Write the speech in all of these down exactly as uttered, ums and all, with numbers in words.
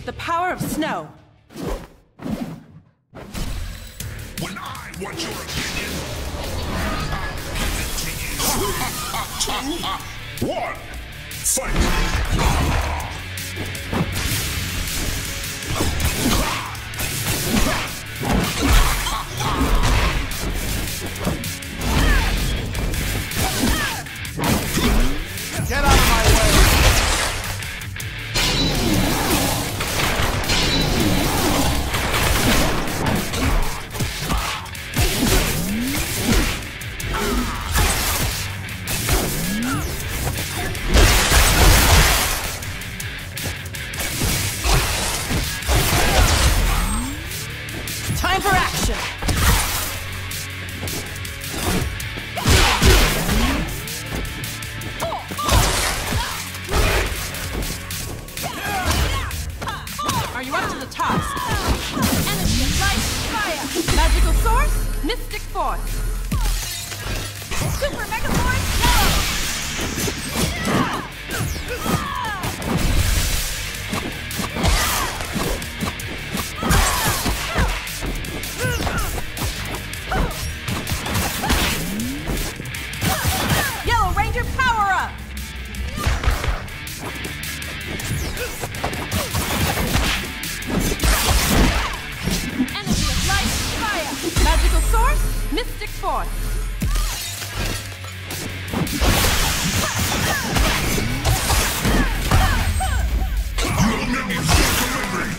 With the power of snow. When I want your opinion, I'll give it to you. Two, one, fight! Get out of my way! Time for action! Are you up to the task? Energy of light, fire! Magical source, mystic force! Super Mega Force, Yellow Ranger power up! Energy of light, fire! Magical source, mystic force! You'll make me feel delivery!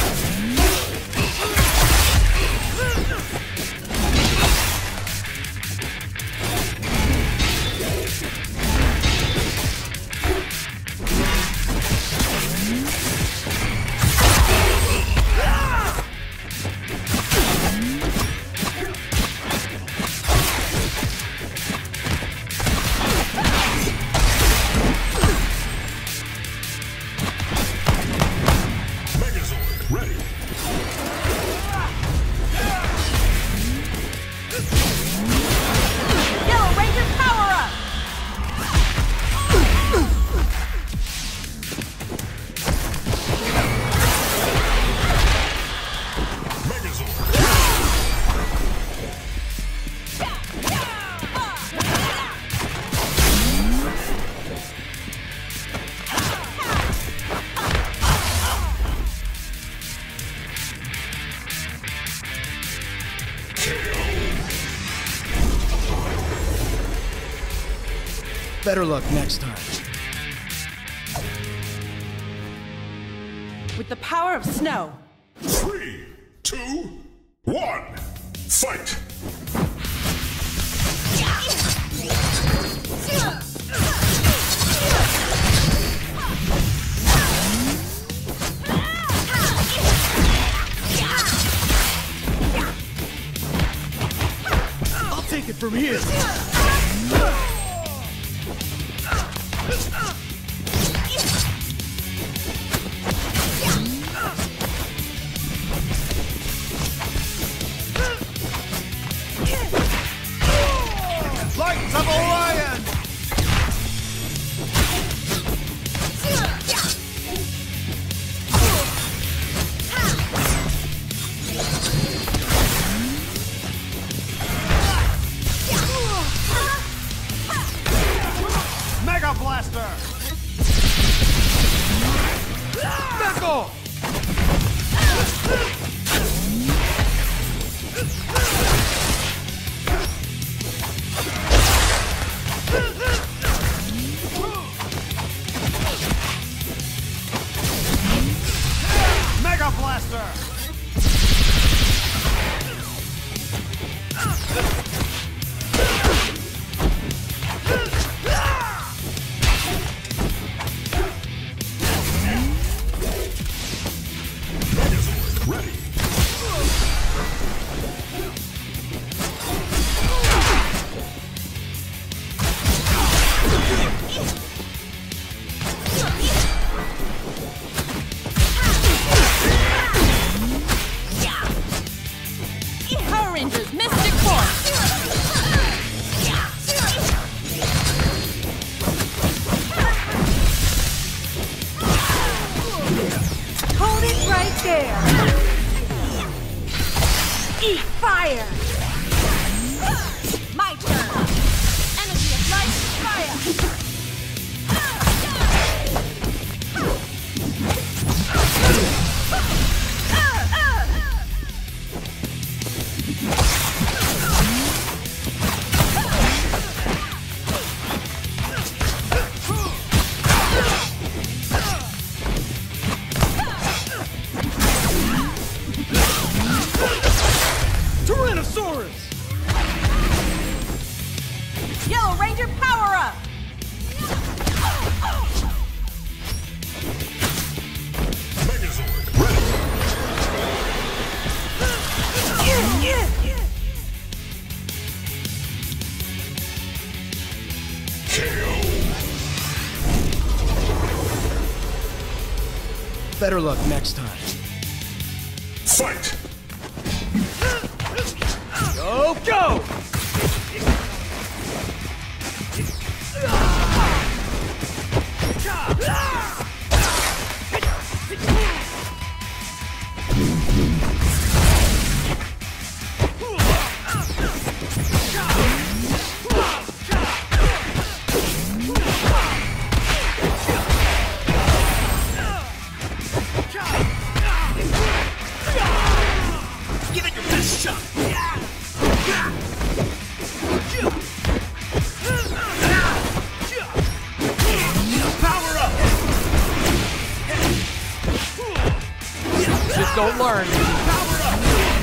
Ready. Yellow Ranger power up! Better luck next time. With the power of snow. Three, two, one, fight! I'll take it from here. Lights of Orion! Mega Blaster! Knuckle! Mega Blaster! Share! Eat fire! My turn! Energy of light, fire! Yellow Ranger, power up! Megazord, ready! K O! Better luck next time. Fight! Go, go! Give it your best shot! Power up! Just don't learn. Power up!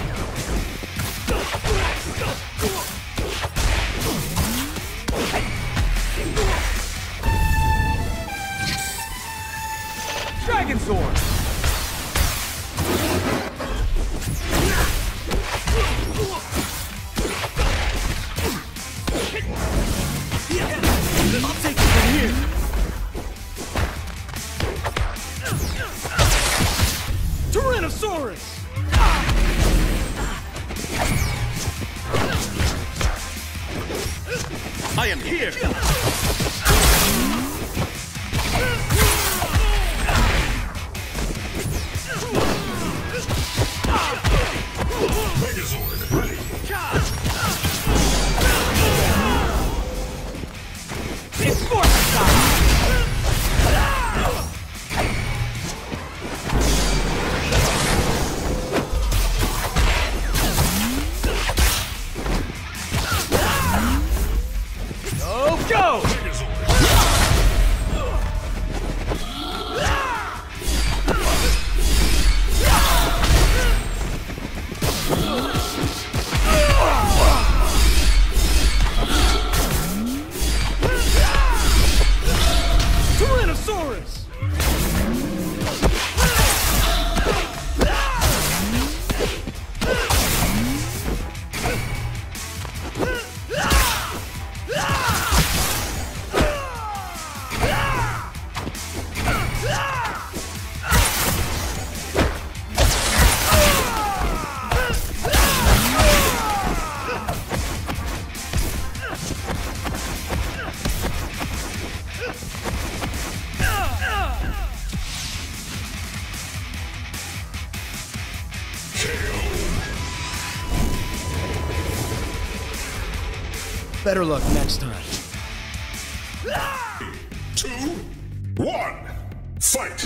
Dragon Sword! I'll take it from here. Tyrannosaurus! I am here! Megazord, ready! It's force time! Go, go! Tyrannosaurus! Better luck next time. Two, one, fight!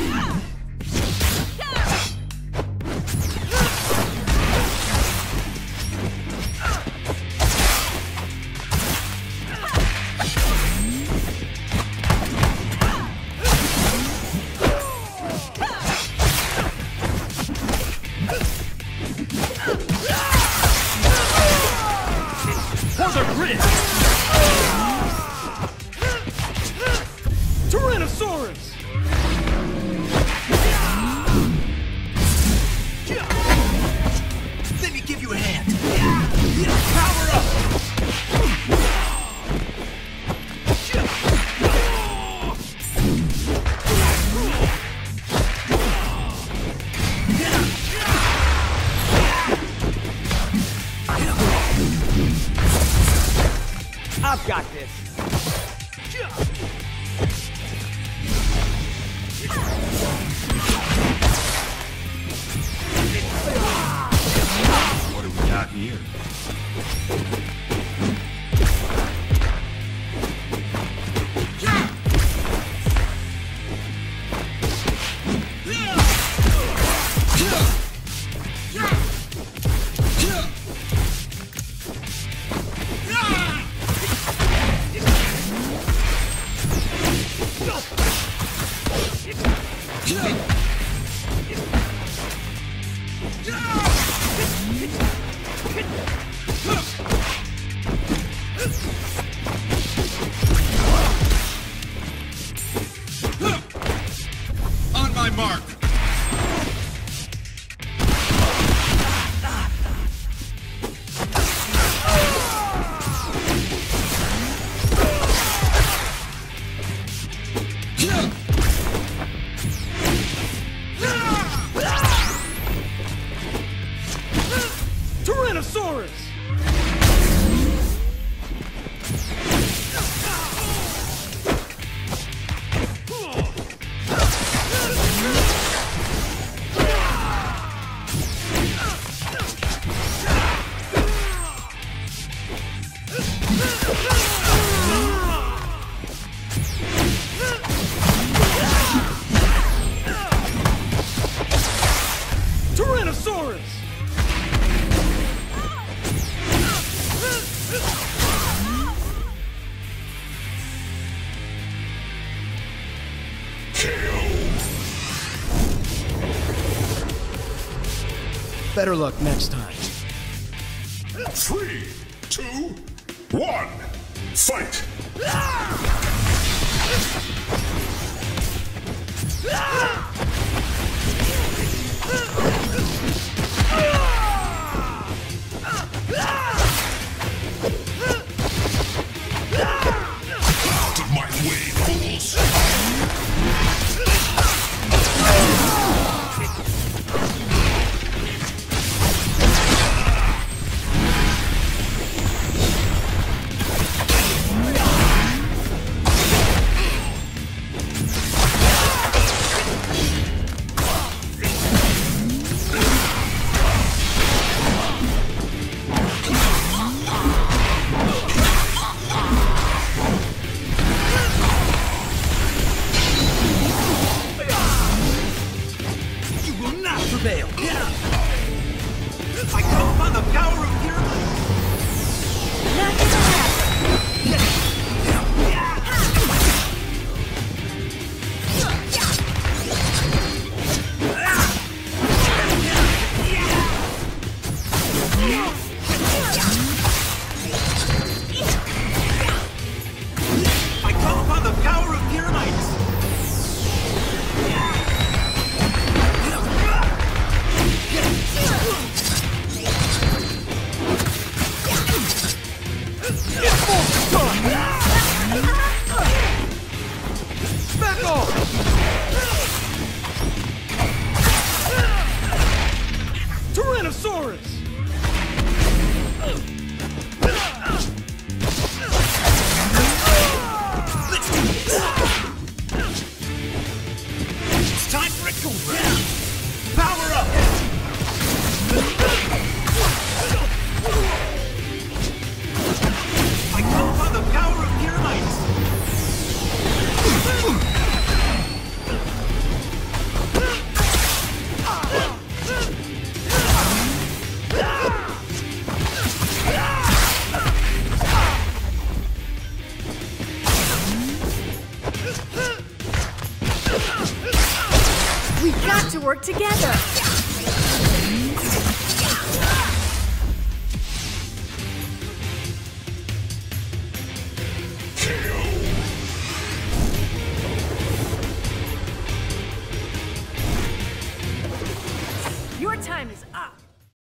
For the grid! Tyrannosaurus! Let me give you a hand! Power up! I've got this. On my mark. Tyrannosaurus! Tyrannosaurus! Better luck next time. Three, two, one, fight! Out of my way, fools! Prevail. I come upon the power of your Not gonna happen. I come upon the power of pyramids. Back off! Tyrannosaurus! Let's do this! It's time for a cool round! Power up! I come upon the power of pyramids! We've got to work together.